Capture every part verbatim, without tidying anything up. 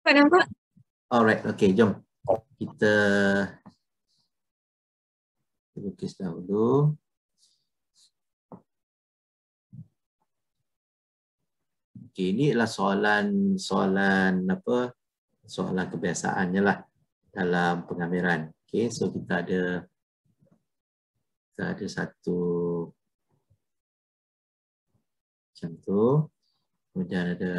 Nampak, nampak. Alright, okay, jom. Kita lukis dahulu. Okay, ini adalah soalan soalan apa? Soalan kebiasaannya lah dalam pengamiran. Okay, so kita ada kita ada satu macam tu. Kemudian ada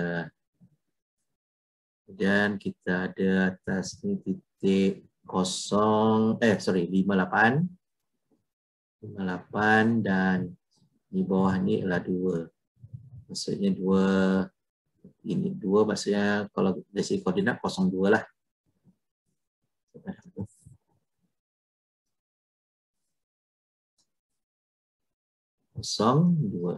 kemudian kita ada atas ni titik kosong eh sorry lima lapan lima lapan dan di bawah ni adalah dua. Maksudnya dua, ini dua maksudnya kalau dari segi koordinat kosong dua lah. Kosong dua.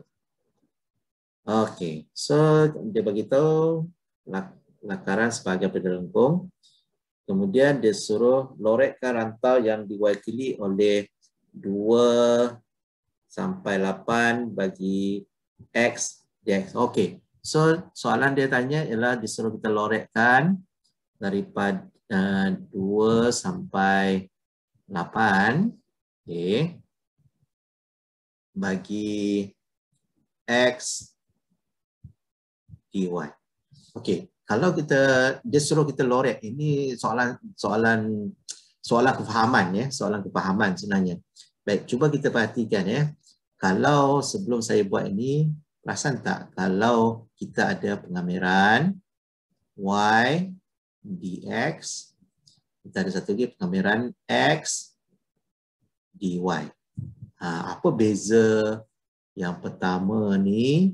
Okey, so dia beritahu lakaran sebagai pendelengkung. Kemudian dia suruh loretkan rantau yang diwakili oleh dua sampai lapan bagi X dx. Okey. So soalan dia tanya ialah disuruh kita loretkan daripada uh, dua sampai lapan, okey, bagi X dy. Okey, kalau kita dia suruh kita loret, ini soalan soalan soalan kefahaman ya, soalan kefahaman sebenarnya. Baik, cuba kita perhatikan ya. Kalau sebelum saya buat ini, perasan tak kalau kita ada pengamiran y dx, kita ada satu lagi pengamiran x dy. Ha, apa beza yang pertama ni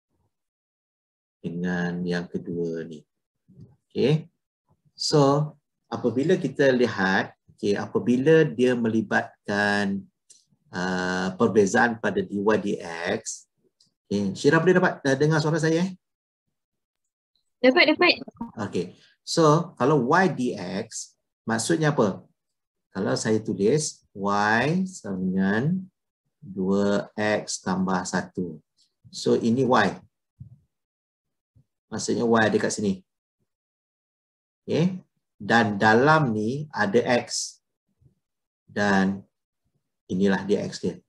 dengan yang kedua ni? Okay. So, apabila kita lihat, okay, apabila dia melibatkan uh, perbezaan pada dy dx, okay, Syirah boleh dapat uh, dengar suara saya? Dapat, dapat. Okay. So, kalau y dx, maksudnya apa? Kalau saya tulis y sama dengan dua x tambah satu. So, ini y. Maksudnya y ada kat sini. Okay. Dan dalam ni ada x. Dan inilah dia x dia.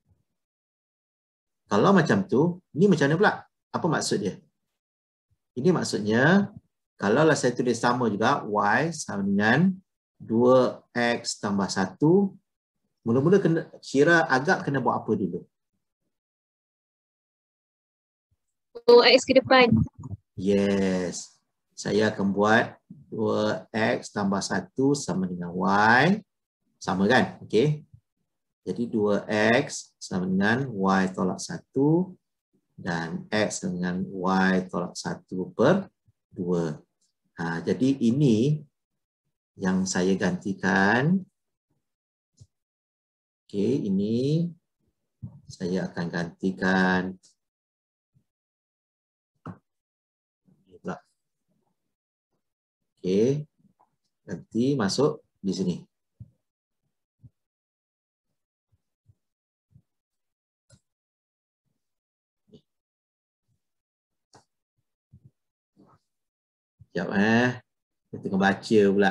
Kalau macam tu, ni macam mana pula? Apa maksud dia? Ini maksudnya, kalaulah saya tulis sama juga, y sama dengan dua x tambah satu, mula-mula kena, Syirah agak kena buat apa dulu? Oh, x ke depan. Yes. Saya akan buat dua x tambah satu sama dengan y. Sama kan? Okey. Jadi dua x sama dengan y tolak satu. Dan x dengan y tolak satu per dua. Ha, jadi ini yang saya gantikan. Okey, ini saya akan gantikan. Okey, nanti masuk di sini. Sekejap eh. Kita tengah baca pula.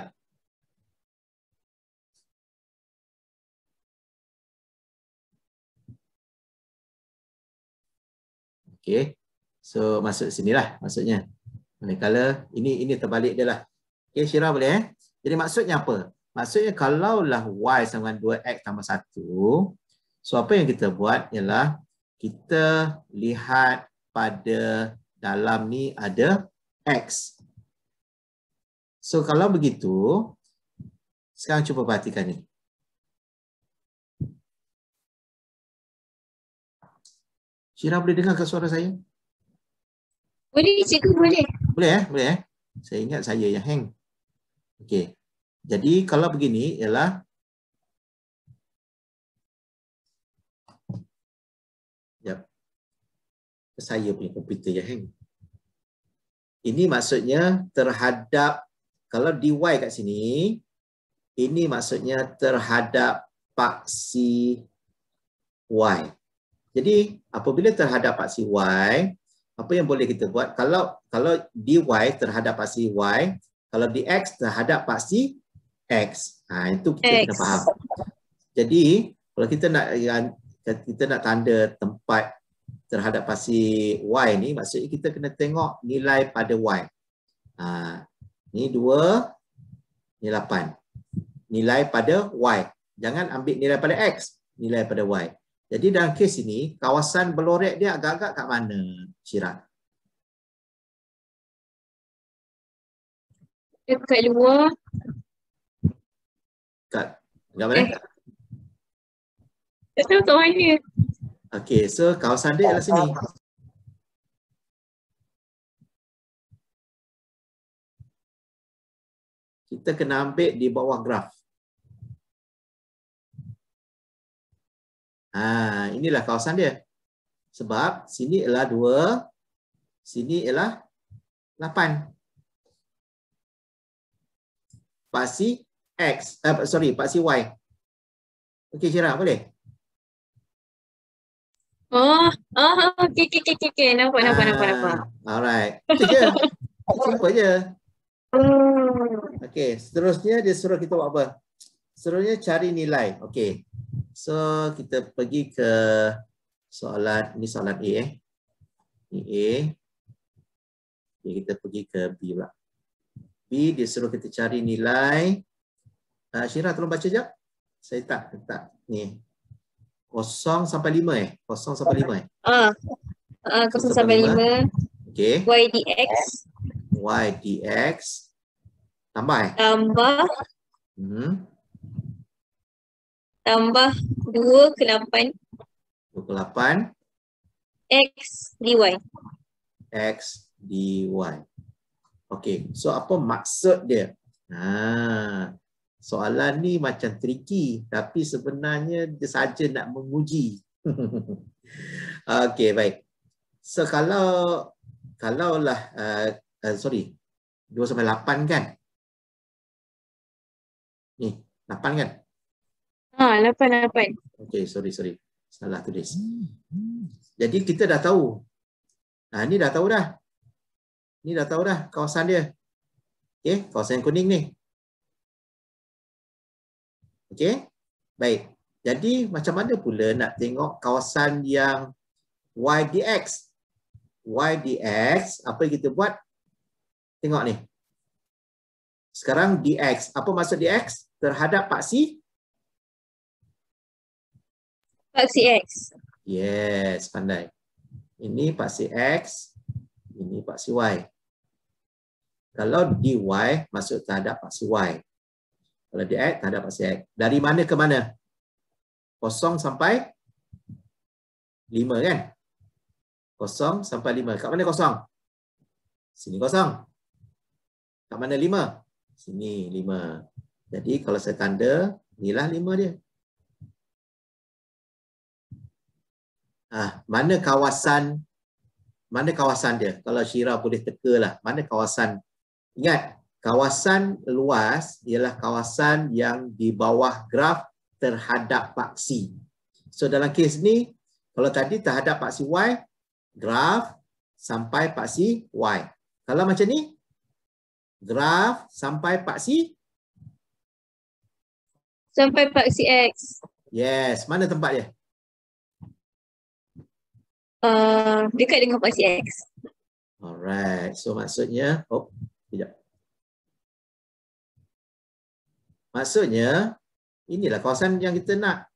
Okey. So masuk sinilah maksudnya. Manakala ini ini terbalik dia lah. Okey, Syirah boleh eh? Jadi maksudnya apa? Maksudnya kalaulah y sama dengan dua x tambah satu, so apa yang kita buat ialah kita lihat pada dalam ni ada x. So kalau begitu, sekarang cuba perhatikan ni. Syirah boleh dengar ke suara saya? Boleh, cikgu boleh. Boleh eh? Boleh eh? Saya ingat saya yang hang. Okey. Jadi kalau begini ialah Sekejap. Saya punya komputer yang hang. Ini maksudnya terhadap, kalau dy kat sini, ini maksudnya terhadap paksi y. Jadi apabila terhadap paksi y, apa yang boleh kita buat? Kalau kalau dy terhadap paksi y, Kalau dx terhadap paksi x. Ha, itu kita X. kena faham. Jadi kalau kita nak kita nak tanda tempat terhadap paksi y ni, maksudnya kita kena tengok nilai pada y. Ha, ni dua, ni lapan. Nilai pada y. Jangan ambil nilai pada x, nilai pada y. Jadi dalam kes ini, kawasan berlorek dia agak-agak kat mana, Syirah? Dekat luar. Kat, kat mana? Eh. Tak tahu kat mana. Okey, so kawasan dia adalah sini. Kita kena ambil di bawah graf. Ha, inilah kawasan dia. Sebab sini ialah dua, sini ialah lapan. Paksi X, eh, sorry, paksi Y. Okey, Syirah, boleh? Oh, oh, okey, okey, okey, okey. Nampak, nampak, Ah, nampak, nampak. Alright. Itu je. Simple je. Oh. Okey, seterusnya dia suruh kita buat apa? Seterusnya cari nilai. Okey. So, kita pergi ke soalan, ini soalan A eh. Ini A. Okay, kita pergi ke B pula. B, dia suruh kita cari nilai. Uh, Syirah, tolong baca sekejap. Saya tak, tak. Ni. Kosong sampai lima eh? Kosong sampai lima eh? Ah, uh, kosong sampai lima. Okey. Y dx. Y dx. Tambah eh? Tambah. Hmm. Tambah dua ke lapan. dua ke lapan. X dy. X dy. Okey, so apa maksud dia? Ha, soalan ni macam tricky, tapi sebenarnya dia saja nak menguji. Okey, baik. So kalau kalaulah uh, uh, sorry, dua sampai lapan kan? Ni, lapan kan? Ha, lapan, lapan. Okey, sorry, sorry. Salah tulis. Jadi kita dah tahu. Nah, ni dah tahu dah. Ni dah tahu dah kawasan dia. Okey, kawasan kuning ni. Okey. Baik. Jadi macam mana pula nak tengok kawasan yang y dx? Y dx, apa yang kita buat? Tengok ni. Sekarang dx, apa maksud dx? Terhadap paksi? Paksi X. Yes, pandai. Ini paksi x, ini paksi y. Kalau dy masuk terhadap paksi y. Kalau dx terhadap paksi x. Dari mana ke mana? Kosong sampai lima kan? Kosong sampai lima. Kat mana kosong? Sini kosong. Kat mana lima? Sini lima. Jadi kalau saya tanda, inilah lima dia. Ah, mana kawasan? Mana kawasan dia? Kalau Syirah boleh tekalah. Mana kawasan? Ingat, kawasan luas ialah kawasan yang di bawah graf terhadap paksi. So dalam kes ni, kalau tadi terhadap paksi Y, graf sampai paksi Y. Kalau macam ni, graf sampai paksi? Sampai paksi X. Yes, mana tempat dia? Uh, dekat dengan paksi X. Alright, so maksudnya, oh, sekejap. Maksudnya, inilah kawasan yang kita nak.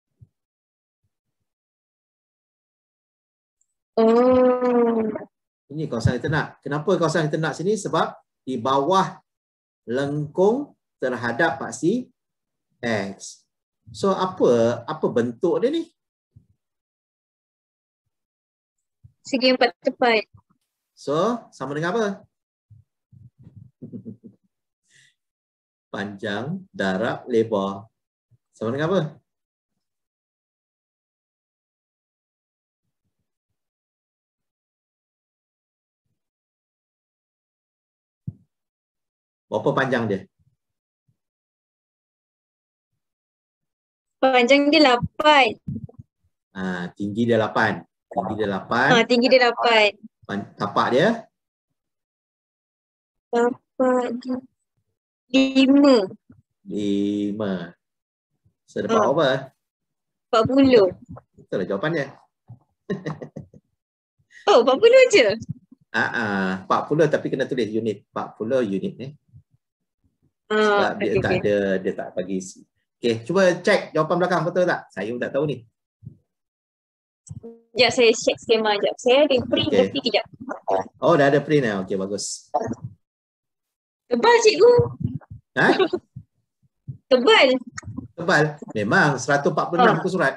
Oh. Ini kawasan yang kita nak. Kenapa kawasan yang kita nak sini? Sebab di bawah lengkung terhadap paksi X. So apa apa bentuk dia ni? Segi empat tepat. So sama dengan apa? Panjang, darab, lebar. Sama dengan apa? Berapa panjang dia? Panjang dia lapan. Ha, tinggi dia lapan. Tinggi dia lapan. Ha, tinggi dia lapan. Tapak dia? Bagi lima. Lima. So, dapat Ah. apa? Empat puluh. Itulah jawapannya. Oh, empat puluh je? Ah, ah, empat puluh tapi kena tulis unit. empat puluh unit ni. Ah, Sebab dia okay, tak okay. ada, dia tak bagi. Okey, cuba cek jawapan belakang betul tak? Saya pun tak tahu ni. Sekejap saya check skema sekejap. Saya ada print Okey. tapi kejap. Oh, dah ada print dah. Okey, bagus. Tebal cikgu. Ha? Tebal. Tebal. Memang seratus empat puluh enam Ah. muka surat.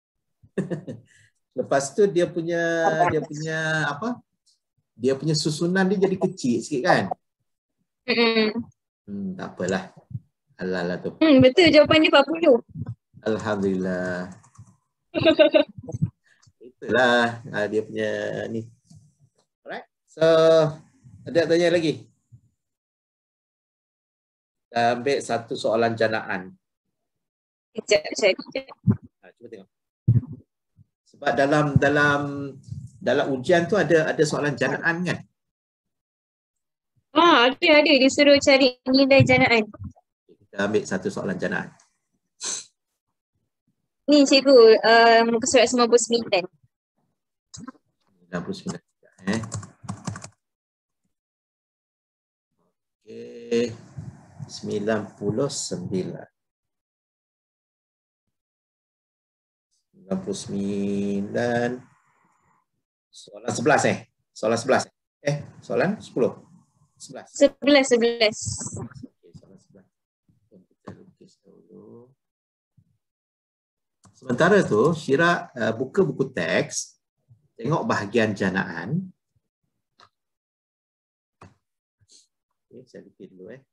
Lepas tu dia punya dia punya apa? Dia punya susunan dia jadi kecil sikit kan? Mm-mm. Hmm, tak apalah. Halal lah tu. Hmm, betul jawapan dia empat puluh. Alhamdulillah. Itulah uh, dia punya ni. Alright. So, ada tanya lagi? Kita ambil satu soalan janaan. Sekejap, saya kejap. Ha, cuba tengok. Sebab dalam dalam dalam ujian tu ada ada soalan janaan kan? Ah, ada, ada. Dia suruh cari nilai janaan. Kita ambil satu soalan janaan. Ni cikgu, uh, muka surat sembilan puluh sembilan. sembilan puluh sembilan. Eh. Okey. sembilan puluh sembilan. sembilan puluh sembilan. Soalan sebelas eh. Soalan sebelas. Eh, soalan sepuluh. sebelas. Sebelas, sebelas. Okey, soalan sebelas. Kita lukis dulu. Sementara tu, Syira uh, buka buku teks, tengok bahagian janaan. Okay, saya lukis dulu eh.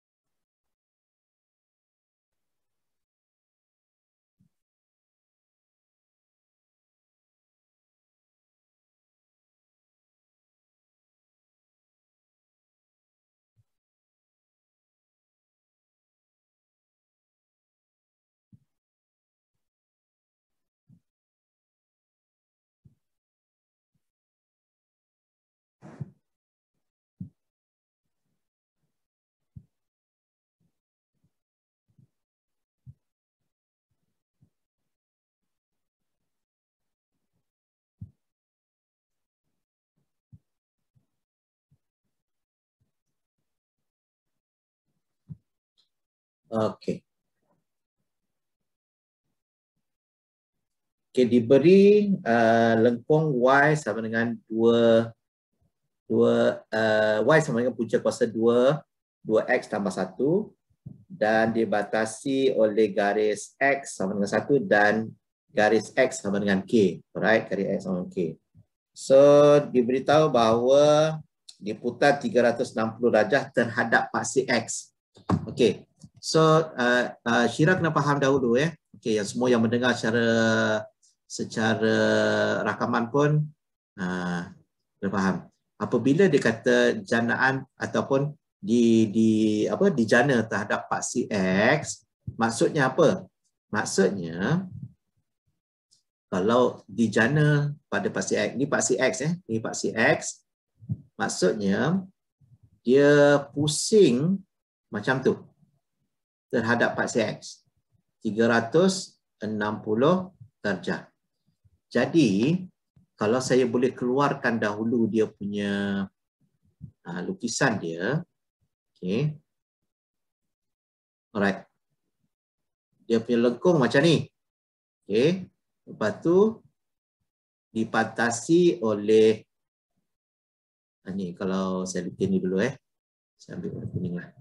Okey. Okey, diberi uh, lengkung Y sama dengan dua dua uh, Y sama dengan punca kuasa dua, dua X tambah satu dan dibatasi oleh garis X sama dengan satu dan garis X sama dengan K. Alright, garis X sama dengan K. So, diberitahu bahawa diputar tiga ratus enam puluh darjah terhadap paksi X. Okey. So, uh, uh, Syira kena faham dahulu ya. Okey, yang semua yang mendengar secara secara rakaman pun uh, kena faham. Apabila dia kata janaan ataupun di di apa dijana terhadap paksi X, maksudnya apa? Maksudnya kalau dijana pada paksi X, ni paksi X eh, ni paksi X, maksudnya dia pusing macam tu terhadap paksi X, tiga ratus enam puluh darjah. Jadi, kalau saya boleh keluarkan dahulu dia punya uh, lukisan dia, okay. Alright. Dia punya lengkung macam ni. Okay. Lepas tu, dipatasi oleh, ni kalau saya lukis ni dulu eh. Saya ambil warna kuning lah.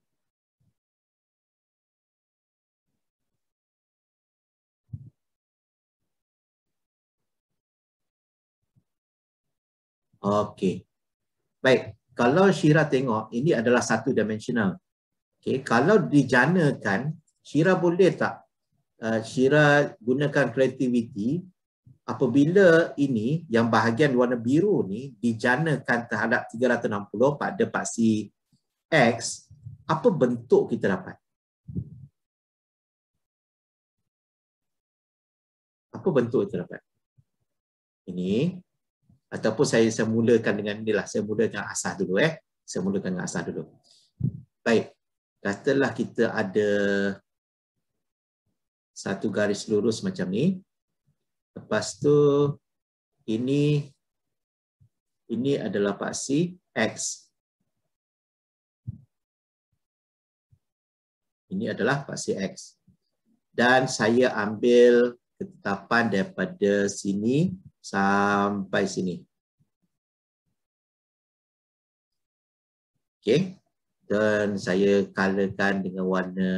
Okey. Baik, kalau Syira tengok ini adalah satu dimensional. Okey, kalau dijanakan, Syira boleh tak uh, Syira gunakan creativity apabila ini yang bahagian warna biru ni dijanakan terhadap tiga ratus enam puluh pada paksi X, apa bentuk kita dapat? Apa bentuk kita dapat? Ini ataupun saya saya mulakan dengan inilah, saya mulakan asas dulu eh. Saya mulakan dengan asas dulu. Baik. Katalah kita ada satu garis lurus macam ni. Lepas tu ini ini adalah paksi X. Ini adalah paksi X. Dan saya ambil ketetapan daripada sini sampai sini. Okey. Dan saya colorkan dengan warna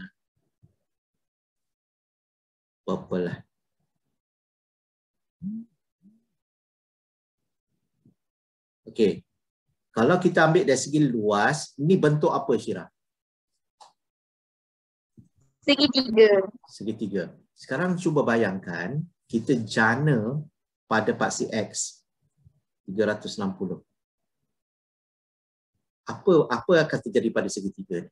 purple lah. Okey. Kalau kita ambil dari segi luas, ini bentuk apa, Syirah? Segitiga. Segitiga. Sekarang cuba bayangkan kita jana pada paksi X tiga ratus enam puluh. Apa apa akan terjadi pada segitiga ni?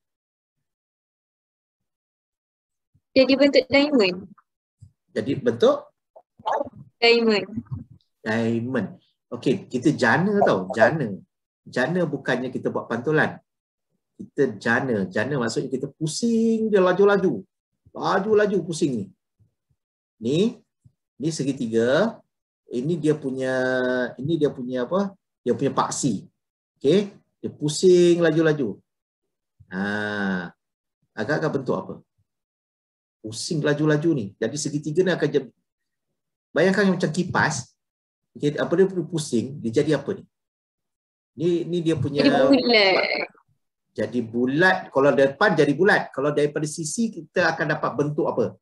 Jadi bentuk diamond. Jadi bentuk Diamond. diamond. Okey, kita jana tau, jana. Jana bukannya kita buat pantulan. Kita jana. Jana maksudnya kita pusing dia laju-laju. Laju-laju pusing ni. Ni, ni segitiga. Ini dia punya, ini dia punya apa? Dia punya paksi. Okey, dia pusing laju-laju. Ha, agak-agak bentuk apa? Pusing laju-laju ni. Jadi segitiga ni akan jadi, bayangkan macam kipas. Okay, apa dia pusing, dia jadi apa ni? Ni ni dia punya Jadi bulat. Jadi bulat. Kalau depan jadi bulat. Kalau daripada sisi kita akan dapat bentuk apa?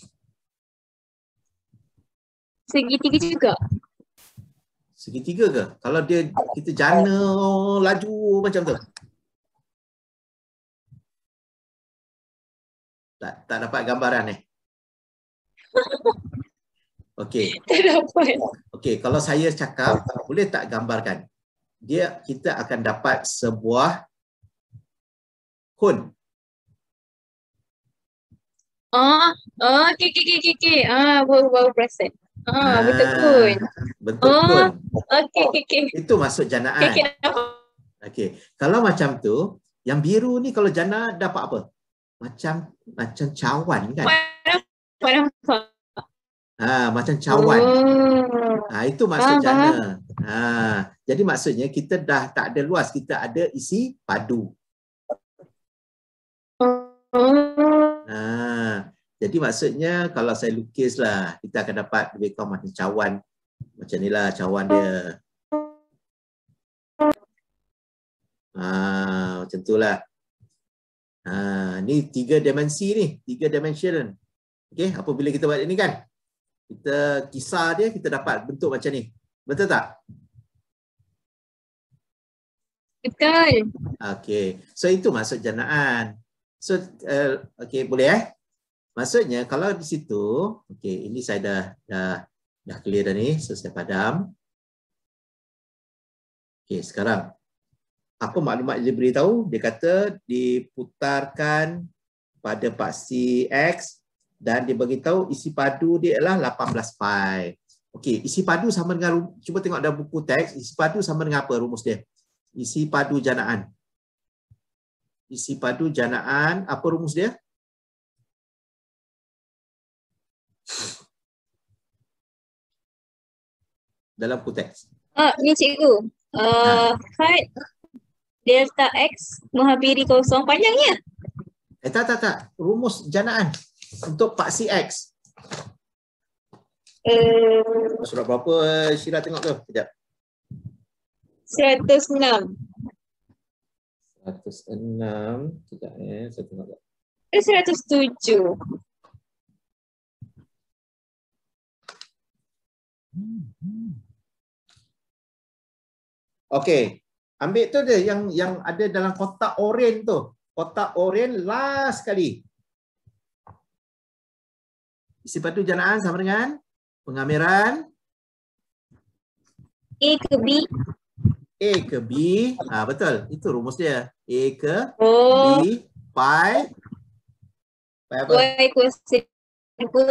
Segitiga juga. Segitiga ke? Kalau dia kita jana laju macam tu. Tak tak dapat gambaran eh. Okey. Tak dapat. Okey, kalau saya cakap, boleh tak gambarkan? Dia kita akan dapat sebuah kon. Ah, ah, okey okey okey okey. Ah, baru baru perasan. Ah, bentuk kun. Bentuk Oh, kun. okey okey okey. Itu maksud janaan. Okey okey. Okey. Kalau macam tu, yang biru ni kalau jana dapat apa? Macam macam cawan kan? Padam padam. Ha, macam cawan. Oh. Ha, itu maksud Faham, jana. Ha, jadi maksudnya kita dah tak ada luas, kita ada isi padu. Oh. Ha, jadi maksudnya kalau saya lukislah, kita akan dapat lebih kurang macam cawan. Macam inilah cawan dia. Ha, macam itulah. Ha, ni tiga dimensi ni, tiga dimension. Okey, apabila kita buat ini kan, kita kisar dia, kita dapat bentuk macam ni. Betul tak? Betul. Okey. So itu maksud janaan. So uh, okey, boleh eh? Maksudnya kalau di situ, okey, ini saya dah dah dah clear dah ni, so saya padam. Okey, sekarang apa maklumat dia beritahu? Dia kata diputarkan pada paksi X dan dia beritahu isi padu dia adalah lapan belas pi. Okey, isi padu sama dengan, cuba tengok dalam buku teks, isi padu sama dengan apa rumus dia? Isi padu janaan. Isi padu janaan, apa rumus dia? Dalam buku teks. Ah, ni cikgu. Uh, had delta X menghampiri kosong panjangnya. Eh tak tak tak, rumus janaan untuk paksi X. Uh, Surat berapa Syirah tengok tu? Sekejap. seratus enam. seratus enam. Sekejap eh, saya tengok. seratus tujuh. Okey. Ambil tu dia yang yang ada dalam kotak oren tu. Kotak oren last sekali. Isi padu janaan sama dengan pengamiran A ke B. A ke B. Ha, betul. Itu rumus dia. A ke Oh. B pi pi apa? Y kuasa dua.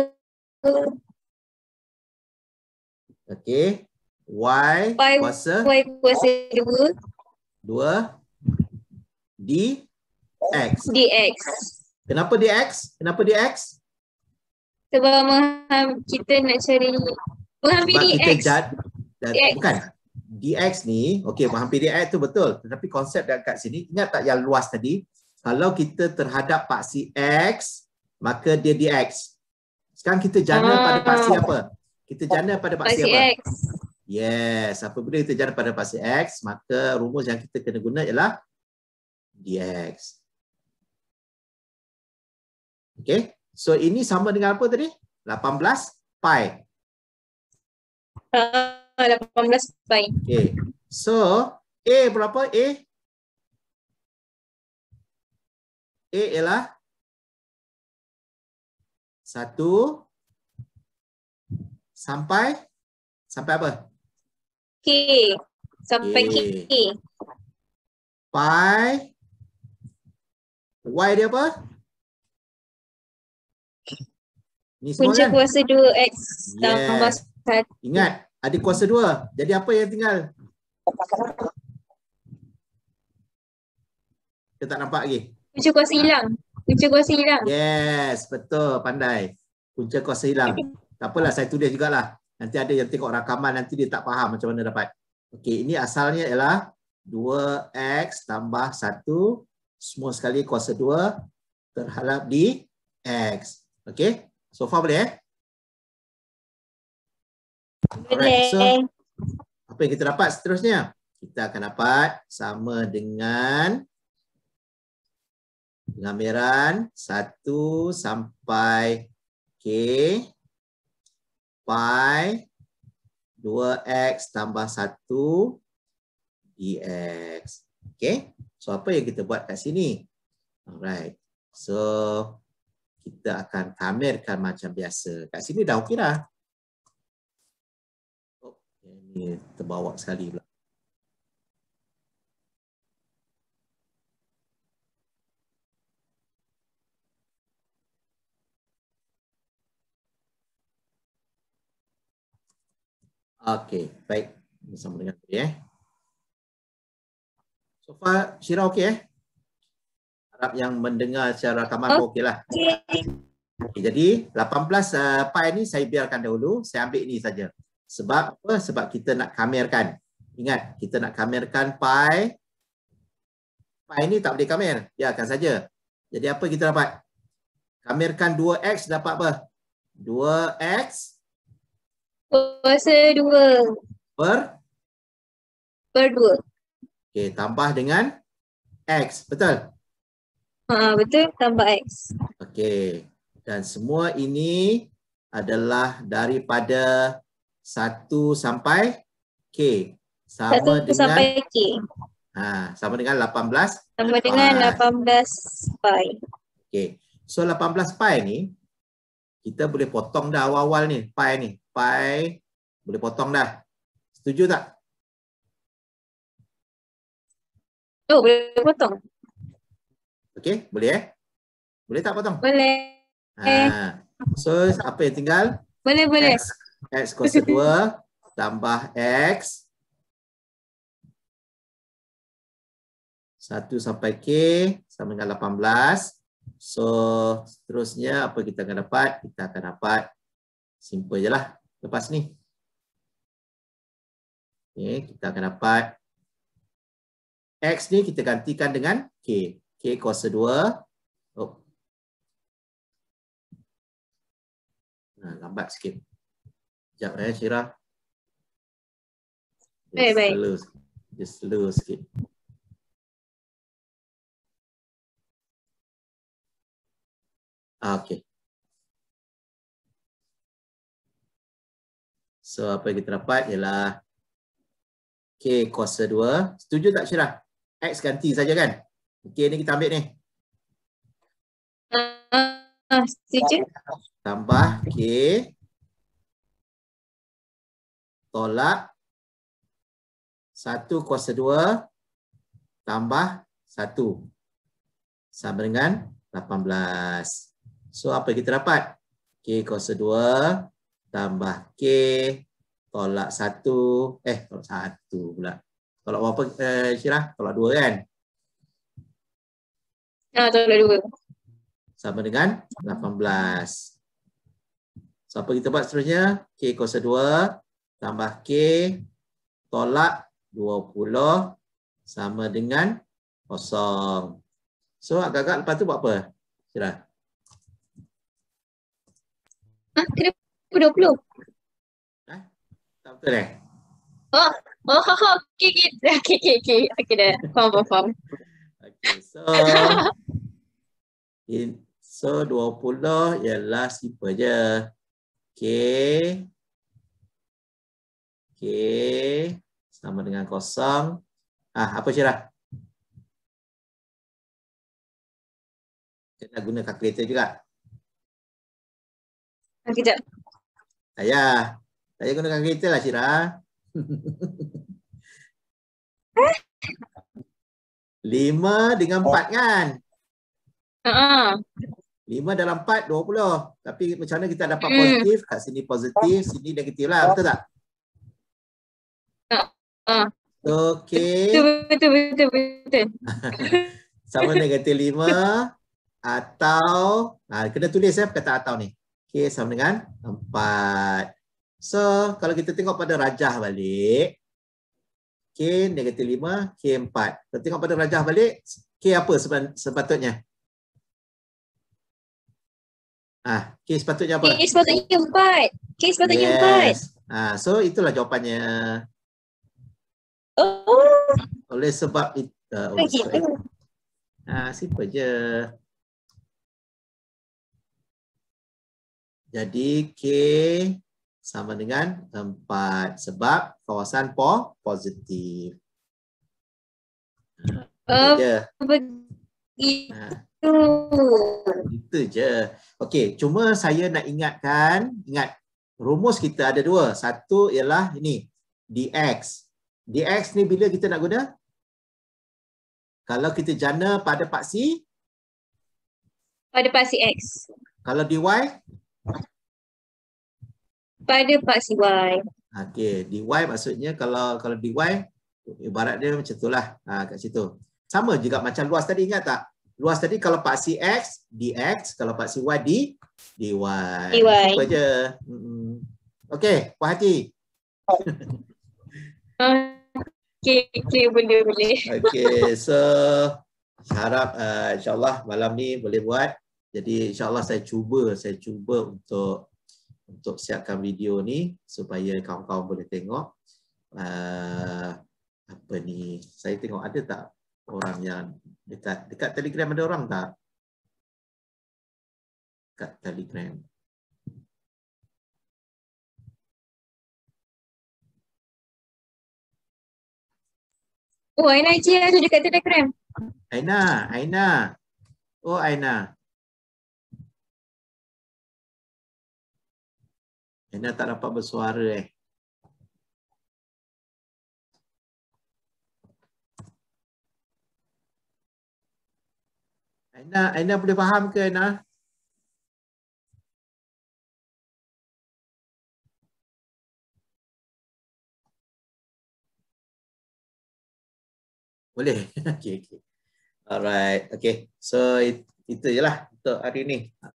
Okey. Y Pi kuasa Y kuasa dua. dua D X. dx. Kenapa dx? Kenapa dx? Sebab mengham- kita nak cari Sebab menghampiri kita x. jad, dan, Dx. bukan. Dx ni, okey, menghampiri x tu betul. Tetapi konsep dekat sini, ingat tak yang luas tadi? Kalau kita terhadap paksi x, maka dia dx. Sekarang kita jana pada paksi apa? Kita jana pada paksi Paksi apa? x. Yes, apabila kita jana pada paksi x, maka rumus yang kita kena guna ialah dx. Okey, so ini sama dengan apa tadi? lapan belas pi. Uh, lapan belas pi. Okey, so A berapa? A? A ialah satu sampai sampai apa? K. Sampai K. K. Pi. Y dia apa? Ni semua Punca kan? kuasa dua x tambah Yes. satu. Ingat, ada kuasa dua. Jadi apa yang tinggal? Kita tak nampak lagi. Punca kuasa hilang. Punca kuasa hilang. Yes, betul. Pandai. Punca kuasa hilang. Tak apalah, saya tulis jugalah. Nanti ada yang tengok rakaman, nanti dia tak faham macam mana dapat. Okey, ini asalnya ialah dua x tambah satu. Semua sekali kuasa dua terhadap di x. Okey, so far boleh eh? Alright, so Boleh. apa yang kita dapat seterusnya? Kita akan dapat sama dengan pengamiran satu sampai K pi dua x tambah satu dx. Okay. So apa yang kita buat kat sini? Alright. So kita akan kamerkan macam biasa. Kat sini dah okey dah. Oh, ini terbawa sekali pula. Okey, baik. Bersama dengan tadi eh. So far Syirah okey eh? Harap yang mendengar secara rakaman pun okey lah. Okay, jadi lapan belas uh, pi ni saya biarkan dahulu. Saya ambil ini saja. Sebab apa? Sebab kita nak kamerkan. Ingat, kita nak kamerkan pi. Pi ni tak boleh kamer. Biarkan saja. Jadi apa kita dapat? Kamerkan dua x dapat apa? dua x Kuasa dua per per dua. okey, tambah dengan x. Betul? Ha, betul, tambah x. Okey. Dan semua ini adalah daripada satu sampai K. Sama Satu dengan sampai K. ha, sama dengan lapan belas. Sama dengan pi. lapan belas pi. Okey. So lapan belas pi ni kita boleh potong dah awal-awal ni, pi ni. Pi boleh potong dah. Setuju tak? Oh, boleh potong. Okey, boleh eh? Boleh tak potong? Boleh. Ha. So apa yang tinggal? Boleh, boleh. X, X kuasa dua tambah X satu sampai K sama dengan lapan belas. So seterusnya apa kita akan dapat? Kita akan dapat simple je lah lepas ni. Okay, kita akan dapat X ni kita gantikan dengan K. K kuasa dua. Oh. Nah, lambat sikit. Sekejap eh Syirah. Baik, baik. Slow, just slow sikit. Okay. So apa yang kita dapat ialah K kuasa dua. Setuju tak Syirah? X ganti saja kan? K ni kita ambil ni. Uh, setuju. Tambah K tolak satu kuasa dua tambah satu sama dengan lapan belas. So apa yang kita dapat? K kuasa dua tambah K tolak satu. Eh, tolak satu pula. Tolak berapa eh, Syirah? Tolak dua kan? Ah, tolak dua. Sama dengan lapan belas. So, apa kita buat seterusnya? K kuasa dua tambah K tolak dua puluh sama dengan kosong. So, agak-agak lepas tu buat apa? Syirah? Ah, kenapa dua puluh? Eh? Tak betul eh? Oh, oh, oh, oh. Okay, okay, okay, okay, okay. Okay dah. Faham, faham, faham. Okay, so in, so dua puluh ialah simple je. K K sama dengan kosong. Ah, apa Syirah? Kena guna kalkulator juga. Ah, kejap. Tak payah. Tak payah guna kalkulator lah Syirah. lima dengan empat kan? Ah, lima dalam empat, dua puluh. Tapi macam mana kita dapat Hmm. positif? Kat sini positif, sini negatif lah. Betul tak? ah. So, K Betul, betul, betul, betul. sama negatif lima atau, ha, kena tulis ya perkataan atau ni. K sama dengan empat. So, kalau kita tengok pada rajah balik, K negatif lima, K empat. Kalau tengok pada rajah balik, K apa sepatutnya? Ah, K sepatutnya apa? K sepatutnya empat. K sepatutnya empat. Yes. Ah, so itulah jawapannya. Oh, Oleh sebab itu, uh, oleh sebab gitu. itu. Ah, simple je. Jadi K sama dengan empat sebab kawasan po positif. Oh, Itu je. begitu. Ah, itu je. Okey, cuma saya nak ingatkan, ingat rumus kita ada dua. Satu ialah ini, dx. Dx ni bila kita nak guna? Kalau kita jana pada paksi, Pada paksi X. kalau dy, Pada paksi Y. okey, dy maksudnya kalau kalau dy ibarat dia macam itulah, ha, kat situ. Sama juga macam luas tadi, ingat tak? Luas tadi kalau paksi X, dx, kalau paksi Y, di dy. dy. Apa je. Hmm. Okey, puas hati. Okey, okey, boleh, boleh. Okey, so harap uh, insyaAllah malam ni boleh buat. Jadi insyaAllah saya cuba, saya cuba untuk untuk siapkan video ni supaya kawan-kawan boleh tengok. Uh, apa ni? Saya tengok ada tak orang yang dekat dekat Telegram, ada orang tak? Dekat Telegram. Oh, Aina je ada dekat Telegram. Aina, Aina. Oh, Aina. Aina tak dapat bersuara eh. Aina, Aina boleh faham ke Aina? Boleh. Okey, okey. Alright. Okey. So it, itu je lah untuk hari ni.